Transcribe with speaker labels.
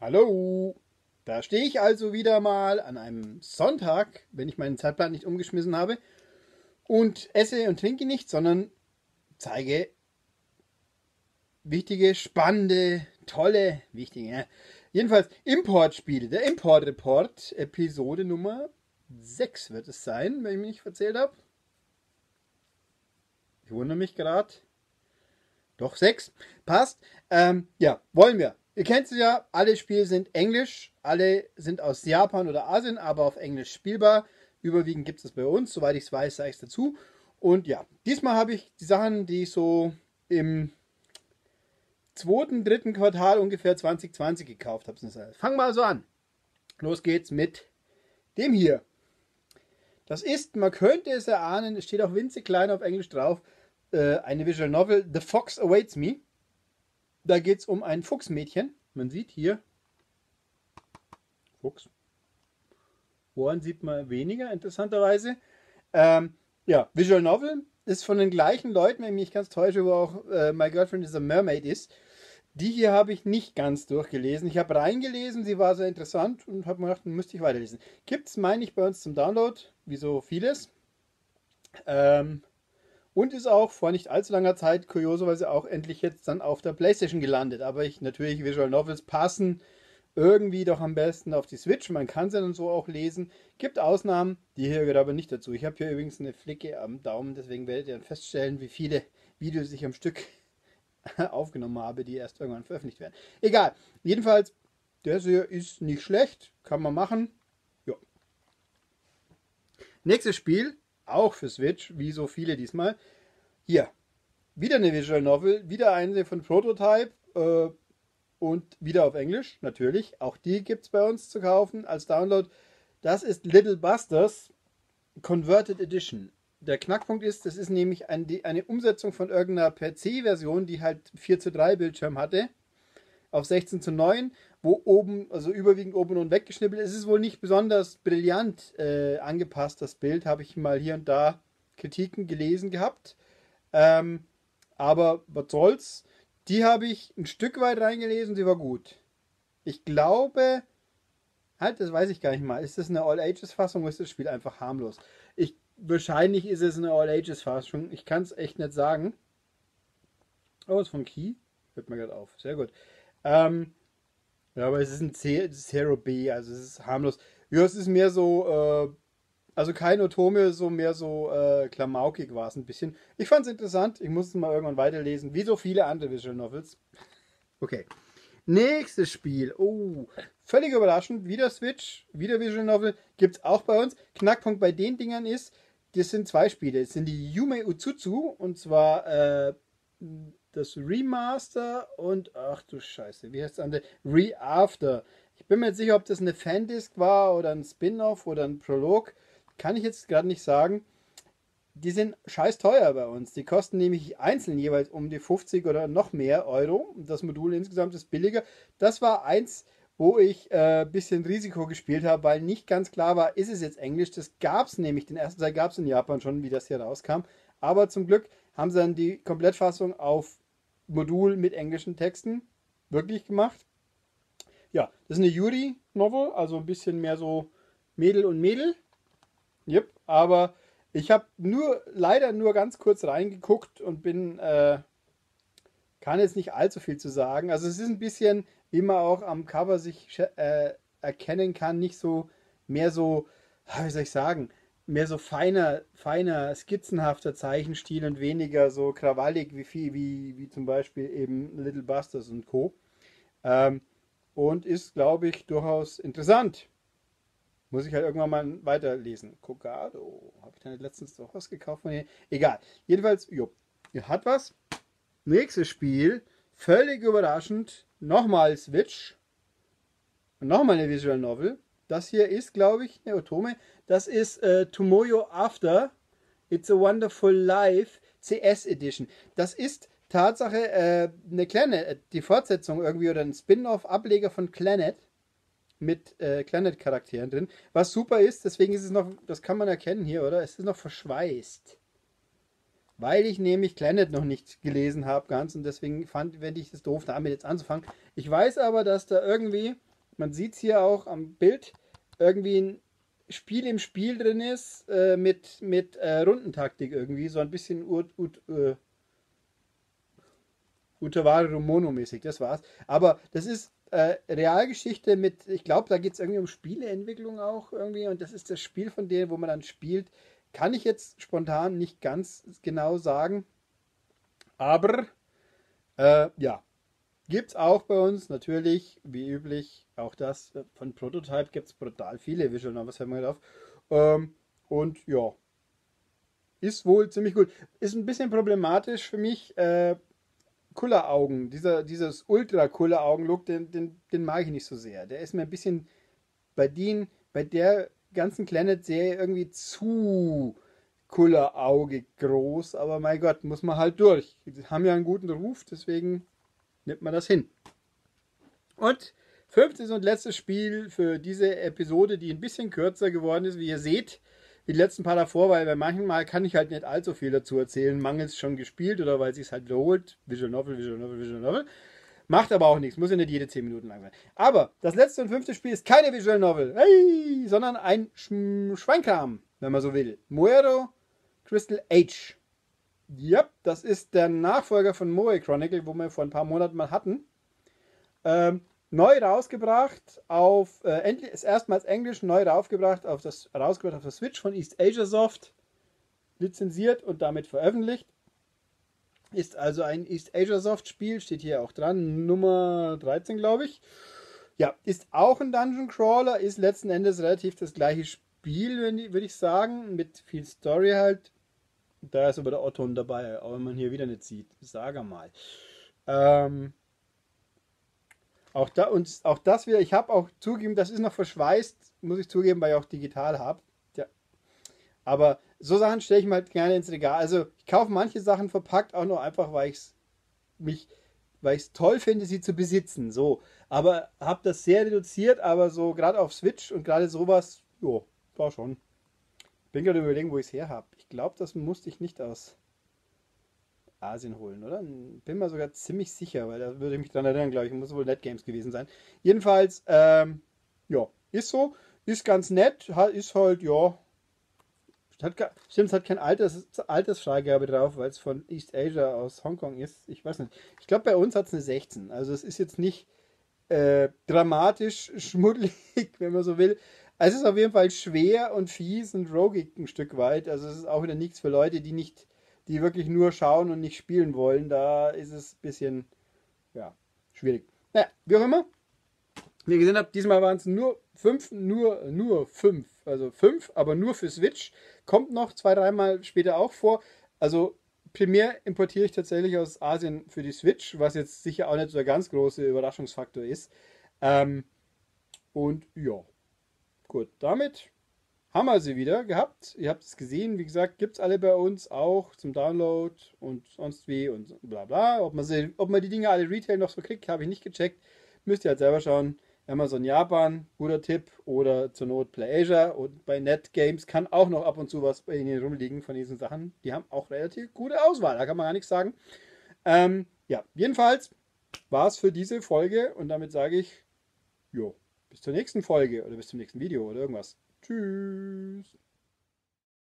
Speaker 1: Hallo, da stehe ich also wieder mal an einem Sonntag, wenn ich meinen Zeitplan nicht umgeschmissen habe, und esse und trinke nicht, sondern zeige wichtige, spannende, tolle, jedenfalls Importspiele. Der Import-Report, Episode Nummer 6 wird es sein, wenn ich mich nicht verzählt habe. Ich wundere mich gerade. Doch, 6. Passt. Ja, wollen wir. Ihr kennt es ja, alle Spiele sind Englisch, alle sind aus Japan oder Asien, aber auf Englisch spielbar. Überwiegend gibt es bei uns, soweit ich es weiß, sage ich es dazu. Und ja, diesmal habe ich die Sachen, die ich so im zweiten, dritten Quartal ungefähr 2020 gekauft habe. Fangen wir also an. Los geht's mit dem hier. Das ist, man könnte es erahnen, es steht auch winzig klein auf Englisch drauf, eine Visual Novel, The Fox Awaits Me. Da geht es um ein Fuchsmädchen. Man sieht hier Fuchs. Ohren sieht man weniger, interessanterweise. Ja, Visual Novel ist von den gleichen Leuten, wenn ich mich ganz täusche, wo auch My Girlfriend is a Mermaid ist. Die hier habe ich nicht ganz durchgelesen. Ich habe reingelesen, sie war sehr interessant und habe mir gedacht, müsste ich weiterlesen. Gibt es, meine ich, bei uns zum Download, wie so vieles. Und ist auch vor nicht allzu langer Zeit kurioserweise auch endlich jetzt dann auf der PlayStation gelandet. Aber natürlich Visual Novels passen irgendwie doch am besten auf die Switch. Man kann sie dann so auch lesen. Gibt Ausnahmen, die hier gehört aber nicht dazu. Ich habe hier übrigens eine Flicke am Daumen, deswegen werdet ihr dann feststellen, wie viele Videos ich am Stück aufgenommen habe, die erst irgendwann veröffentlicht werden. Egal. Jedenfalls, der hier ist nicht schlecht. Kann man machen. Jo. Nächstes Spiel, auch für Switch, wie so viele diesmal. Hier, wieder eine Visual Novel, wieder eine von Prototype und wieder auf Englisch, natürlich. Auch die gibt es bei uns zu kaufen als Download. Das ist Little Busters Converted Edition. Der Knackpunkt ist, das ist nämlich eine Umsetzung von irgendeiner PC-Version, die halt 4:3 Bildschirm hatte, auf 16:9, wo oben, also überwiegend oben und weggeschnippelt ist. Es ist wohl nicht besonders brillant angepasst, das Bild, habe ich mal hier und da Kritiken gelesen gehabt. Aber was soll's? Die habe ich ein Stück weit reingelesen, sie war gut. Ich glaube, halt, das weiß ich gar nicht mal. Ist das eine All-Ages-Fassung oder ist das Spiel einfach harmlos? Wahrscheinlich ist es eine All-Ages-Fassung. Ich kann es echt nicht sagen. Oh, ist von Key. Hört mir gerade auf. Sehr gut. Ja, aber es ist ein Zero B, also es ist harmlos. Ja, es ist mehr so, also kein Otome, so mehr so klamaukig war es ein bisschen. Ich fand es interessant. Ich muss es mal irgendwann weiterlesen, wie so viele andere Visual Novels. Okay. Nächstes Spiel. Oh, völlig überraschend. Wieder Switch, wieder Visual Novel. Gibt es auch bei uns. Knackpunkt bei den Dingern ist, das sind zwei Spiele. Das sind die Yume Utsutsu und zwar das Remaster und, ach du Scheiße, wie heißt das andere? Re-After. Ich bin mir jetzt sicher, ob das eine Fandisk war oder ein Spin-Off oder ein Prolog. Kann ich jetzt gerade nicht sagen. Die sind scheiß teuer bei uns. Die kosten nämlich einzeln jeweils um die 50 oder noch mehr Euro. Das Modul insgesamt ist billiger. Das war eins, wo ich ein bisschen Risiko gespielt habe, weil nicht ganz klar war, ist es jetzt Englisch. Das gab es nämlich, den ersten Teil gab es in Japan schon, wie das hier rauskam. Aber zum Glück haben sie dann die Komplettfassung auf Modul mit englischen Texten wirklich gemacht. Ja, das ist eine Yuri-Novel, also ein bisschen mehr so Mädel und Mädel. Yep, aber ich habe leider nur ganz kurz reingeguckt und kann jetzt nicht allzu viel zu sagen. Also es ist ein bisschen, wie man auch am Cover sich erkennen kann, nicht so, mehr so, wie soll ich sagen, mehr so feiner, skizzenhafter Zeichenstil und weniger so krawallig wie zum Beispiel eben Little Busters und Co. Ähm, und ist, glaube ich, durchaus interessant. Muss ich halt irgendwann mal weiterlesen. Kokado. Habe ich da nicht letztens doch was gekauft von hier? Egal. Jedenfalls, jo. Ihr hat was. Nächstes Spiel. Völlig überraschend. Nochmal Switch. Und nochmal eine Visual Novel. Das hier ist, glaube ich, eine Otome. Das ist Tomoyo After. It's a Wonderful Life CS Edition. Das ist Tatsache eine kleine, die Fortsetzung irgendwie oder ein Spin-off-Ableger von Clannad mit Clannad-Charakteren drin. Was super ist, deswegen ist es noch, das kann man erkennen hier, oder? Es ist noch verschweißt. Weil ich nämlich Clannad noch nicht gelesen habe ganz und deswegen fände ich es doof, damit jetzt anzufangen. Ich weiß aber, dass da irgendwie man sieht es hier auch am Bild, irgendwie ein Spiel im Spiel drin ist, mit Rundentaktik irgendwie, so ein bisschen Utaware Mono-mäßig, das war's. Aber das ist Realgeschichte mit, ich glaube, da geht es irgendwie um Spieleentwicklung auch irgendwie und das ist das Spiel von denen, wo man dann spielt. Kann ich jetzt spontan nicht ganz genau sagen, aber ja, gibt es auch bei uns natürlich, wie üblich, auch das von Prototype gibt es brutal viele Visual Novels, haben wir gedacht. Und ja, ist wohl ziemlich gut. Ist ein bisschen problematisch für mich, Kulleraugen, dieses Ultra-Kulleraugen-Look, den mag ich nicht so sehr. Der ist mir ein bisschen bei der ganzen Planet-Serie irgendwie zu Kullerauge groß, aber mein Gott, muss man halt durch. Die haben ja einen guten Ruf, deswegen nimmt man das hin. Und fünftes und letztes Spiel für diese Episode, die ein bisschen kürzer geworden ist, wie ihr seht, wie die letzten paar davor, weil bei manchen Mal kann ich halt nicht allzu viel dazu erzählen, mangels schon gespielt oder weil es sich halt wiederholt. Visual Novel, Visual Novel, Visual Novel. Macht aber auch nichts, muss ja nicht jede 10 Minuten lang sein. Aber das letzte und fünfte Spiel ist keine Visual Novel, hey, sondern ein Schweinkram, wenn man so will. Muero Crystal Age. Ja, das ist der Nachfolger von Moe Chronicle, wo wir vor ein paar Monaten mal hatten. Neu rausgebracht ist erstmals Englisch neu rausgebracht auf der Switch von East Asia Soft, lizenziert und damit veröffentlicht. Ist also ein East Asia Soft Spiel, steht hier auch dran, Nummer 13, glaube ich. Ja, ist auch ein Dungeon Crawler, ist letzten Endes relativ das gleiche Spiel, würde ich sagen, mit viel Story halt. Da ist aber der Otton dabei, auch wenn man hier wieder nicht sieht. Sag mal. Ähm, auch das wieder, ich habe auch zugegeben, das ist noch verschweißt, muss ich zugeben, weil ich auch digital habe. Ja. Aber so Sachen stelle ich mir halt gerne ins Regal. Also ich kaufe manche Sachen verpackt auch nur einfach, mich, weil ich es toll finde, sie zu besitzen. So. Aber habe das sehr reduziert, aber so gerade auf Switch und gerade sowas, jo, war schon. Bin gerade überlegen, wo ich es her habe. Ich glaube, das musste ich nicht aus Asien holen, oder? Bin mir sogar ziemlich sicher, weil da würde ich mich dran erinnern, glaube ich. Muss wohl NetGames gewesen sein. Jedenfalls, ja, ist so. Ist ganz nett. Ist halt, ja. Stimmt, es hat kein Altersfreigabe drauf, weil es von East Asia aus Hongkong ist. Ich weiß nicht. Ich glaube, bei uns hat es eine 16. Also es ist jetzt nicht dramatisch schmuddelig, wenn man so will. Es ist auf jeden Fall schwer und fies und roguig ein Stück weit. Also es ist auch wieder nichts für Leute, die wirklich nur schauen und nicht spielen wollen. Da ist es ein bisschen, ja, schwierig. Naja, wie auch immer. Wie ihr gesehen habt, diesmal waren es nur fünf. Also fünf, aber nur für Switch. Kommt noch zwei, dreimal später auch vor. Also primär importiere ich tatsächlich aus Asien für die Switch, was jetzt sicher auch nicht so der ganz große Überraschungsfaktor ist. Ähm, und ja, gut, damit haben wir sie wieder gehabt. Ihr habt es gesehen, wie gesagt, gibt es alle bei uns auch zum Download und sonst wie und bla bla. Ob man die Dinge alle Retail noch so kriegt, habe ich nicht gecheckt. Müsst ihr halt selber schauen. Amazon Japan, guter Tipp. Oder zur Not PlayAsia. Und bei NetGames kann auch noch ab und zu was bei ihnen rumliegen von diesen Sachen. Die haben auch relativ gute Auswahl, da kann man gar nichts sagen. Ja, jedenfalls war es für diese Folge und damit sage ich, jo, bis zur nächsten Folge oder bis zum nächsten Video oder irgendwas. Tschüss.